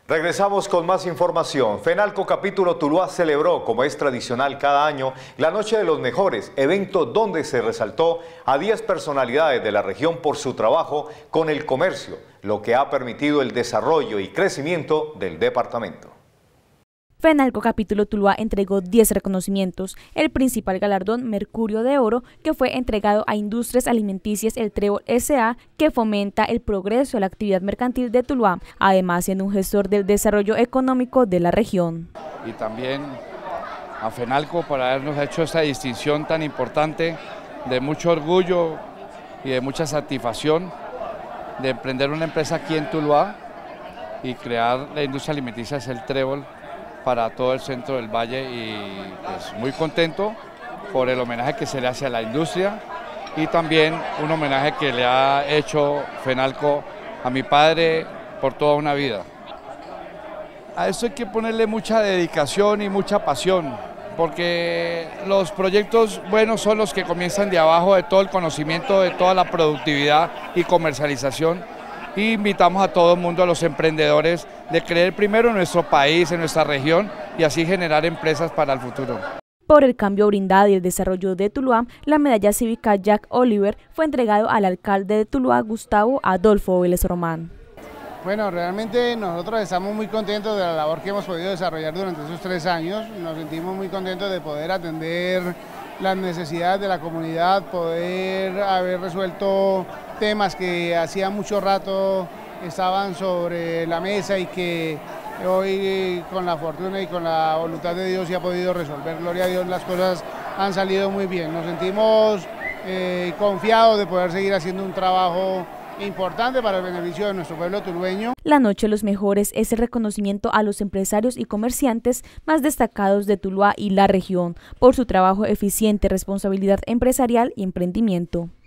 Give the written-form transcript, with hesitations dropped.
Regresamos con más información. FENALCO Capítulo Tuluá celebró, como es tradicional cada año, la Noche de los Mejores, evento donde se resaltó a 10 personalidades de la región por su trabajo con el comercio, lo que ha permitido el desarrollo y crecimiento del departamento. FENALCO Capítulo Tuluá entregó 10 reconocimientos, el principal galardón Mercurio de Oro, que fue entregado a Industrias Alimenticias El Trébol S.A., que fomenta el progreso de la actividad mercantil de Tuluá, además siendo un gestor del desarrollo económico de la región. Y también a FENALCO por habernos hecho esta distinción tan importante, de mucho orgullo y de mucha satisfacción de emprender una empresa aquí en Tuluá y crear la industria alimenticia El Trébol para todo el centro del valle, y pues muy contento por el homenaje que se le hace a la industria y también un homenaje que le ha hecho FENALCO a mi padre por toda una vida. A esto hay que ponerle mucha dedicación y mucha pasión, porque los proyectos buenos son los que comienzan de abajo, de todo el conocimiento, de toda la productividad y comercialización. Y invitamos a todo el mundo, a los emprendedores, de creer primero en nuestro país, en nuestra región, y así generar empresas para el futuro. Por el cambio brindado y el desarrollo de Tuluá, la medalla cívica Jack Oliver fue entregado al alcalde de Tuluá, Gustavo Adolfo Vélez Román. Bueno, realmente nosotros estamos muy contentos de la labor que hemos podido desarrollar durante esos 3 años. Nos sentimos muy contentos de poder atender las necesidades de la comunidad, poder haber resuelto temas que hacía mucho rato estaban sobre la mesa y que hoy con la fortuna y con la voluntad de Dios se ha podido resolver. Gloria a Dios, las cosas han salido muy bien. Nos sentimos confiados de poder seguir haciendo un trabajo importante para el beneficio de nuestro pueblo tulueño. La Noche de los Mejores es el reconocimiento a los empresarios y comerciantes más destacados de Tuluá y la región por su trabajo eficiente, responsabilidad empresarial y emprendimiento.